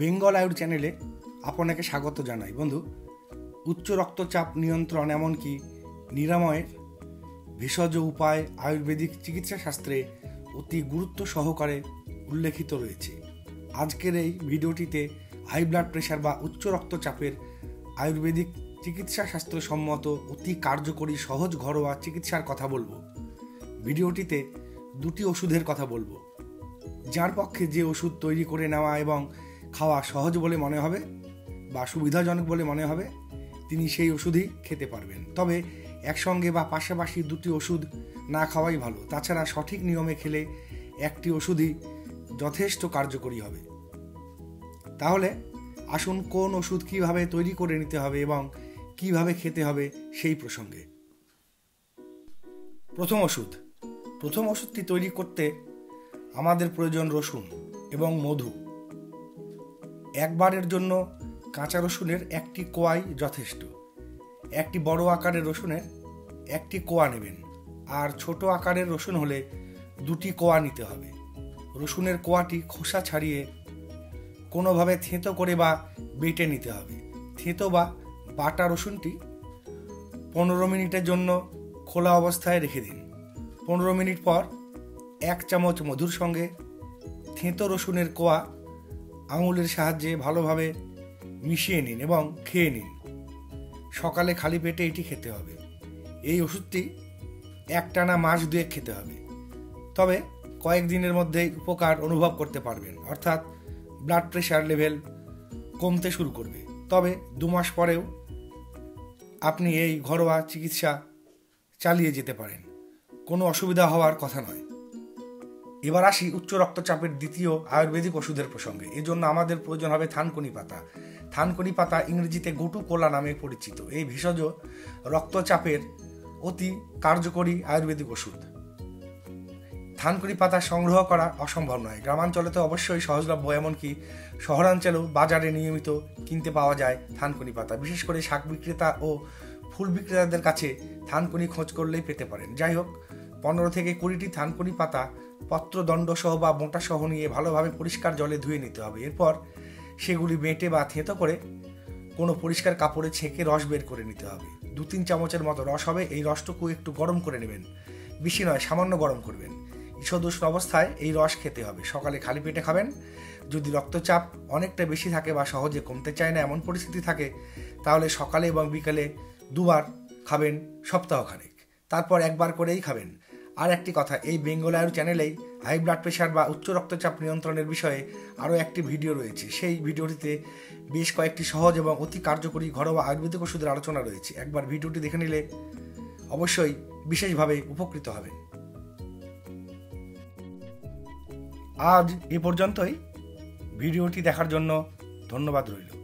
বেঙ্গল আয়ুর চ্যানেলে আপনাকে স্বাগত জানাই। বন্ধু, উচ্চ রক্তচাপ নিয়ন্ত্রণ এমনকি নিরাময়ের ভেষজ উপায় আয়ুর্বেদিক চিকিৎসা শাস্ত্রে অতি গুরুত্ব সহকারে উল্লেখিত রয়েছে। আজকের এই ভিডিওটিতে হাই ব্লাড প্রেশার বা উচ্চ রক্তচাপের আয়ুর্বেদিক চিকিৎসা শাস্ত্রসম্মত অতি কার্যকরী সহজ ঘরোয়া চিকিৎসার কথা বলবো। ভিডিওটিতে দুটি ওষুধের কথা বলবো, যার পক্ষে যে ওষুধ তৈরি করে নেওয়া এবং খাওয়া সহজ বলে মনে হবে বা সুবিধাজনক বলে মনে হবে, তিনি সেই ওষুধই খেতে পারবেন। তবে একসঙ্গে বা পাশাপাশি দুটি ওষুধ না খাওয়াই ভালো। তাছাড়া সঠিক নিয়মে খেলে একটি ওষুধই যথেষ্ট কার্যকরী হবে। তাহলে আসুন কোন ওষুধ কিভাবে তৈরি করে নিতে হবে এবং কিভাবে খেতে হবে সেই প্রসঙ্গে। প্রথম ওষুধটি তৈরি করতে আমাদের প্রয়োজন রসুন এবং মধু। একবারের জন্য কাঁচা রসুনের একটি কোয়াই যথেষ্ট। একটি বড় আকারের রসুনের একটি কোয়া নেবেন, আর ছোট আকারের রসুন হলে দুটি কোয়া নিতে হবে। রসুনের কোয়াটি খোসা ছাড়িয়ে কোনোভাবে থেঁতো করে বা বেটে নিতে হবে। থেঁতো বা বাটা রসুনটি 15 মিনিটের জন্য খোলা অবস্থায় রেখে দিন। 15 মিনিট পর 1 চামচ মধুর সঙ্গে থেঁতো রসুনের কোয়া আঙুলের সাহায্যে ভালোভাবে মিশিয়ে নিন এবং খেয়ে নিন। সকালে খালি পেটে এটি খেতে হবে। এই ওষুধটি একটানা মাস 2 খেতে হবে। তবে কয়েকদিনের মধ্যেই উপকার অনুভব করতে পারবেন, অর্থাৎ ব্লাড প্রেশার লেভেল কমতে শুরু করবে। তবে 2 মাস পরেও আপনি এই ঘরোয়া চিকিৎসা চালিয়ে যেতে পারেন, কোনো অসুবিধা হওয়ার কথা নয়। এবার আসি উচ্চ রক্তচাপের দ্বিতীয় আয়ুর্বেদিক ওষুধের প্রসঙ্গে। এজন্য আমাদের প্রয়োজন হবে থানকুনি পাতা। থানকুনি পাতা ইংরেজিতে গোটু কোলা নামে পরিচিত। এই ভেষজ রক্তচাপের অতি কার্যকরী আয়ুর্বেদিক ওষুধ। থানকুনি পাতা সংগ্রহ করা অসম্ভব নয়। গ্রামাঞ্চলে তো অবশ্যই সহজলভ্য, এমনকি শহরাঞ্চলেও বাজারে নিয়মিত কিনতে পাওয়া যায় থানকুনি পাতা। বিশেষ করে শাক বিক্রেতা ও ফুল বিক্রেতাদের কাছে থানকুনি খোঁজ করলেই পেতে পারেন। যাই হোক, 15 থেকে 20টি থানকুনি পাতা পত্রদণ্ড সহ বা মোটা সহ নিয়ে ভালোভাবে পরিষ্কার জলে ধুয়ে নিতে হবে। এরপর সেগুলি বেটে বা থেঁতো করে কোনো পরিষ্কার কাপড়ে ছেঁকে রস বের করে নিতে হবে। 2-3 চামচের মতো রস হবে। এই রসটুকু একটু গরম করে নেবেন, বেশি নয়, সামান্য গরম করবেন। ঈষদুষ্ণ অবস্থায় এই রস খেতে হবে। সকালে খালি পেটে খাবেন। যদি রক্তচাপ অনেকটা বেশি থাকে বা সহজে কমতে চায় না এমন পরিস্থিতি থাকে, তাহলে সকালে এবং বিকালে 2 বার খাবেন সপ্তাহখানেক। তারপর 1 বার করেই খাবেন। আর একটি কথা, এই বেঙ্গল আয়ুর চ্যানেলেই হাই ব্লাড প্রেশার বা উচ্চ রক্তচাপ নিয়ন্ত্রণের বিষয়ে আরও একটি ভিডিও রয়েছে। সেই ভিডিওটিতে বেশ কয়েকটি সহজ এবং অতি কার্যকরী ঘরোয়া আয়ুর্বেদিক ওষুধের আলোচনা রয়েছে। একবার ভিডিওটি দেখে নিলে অবশ্যই বিশেষভাবে উপকৃত হবেন। আজ এ পর্যন্তই। ভিডিওটি দেখার জন্য ধন্যবাদ রইল।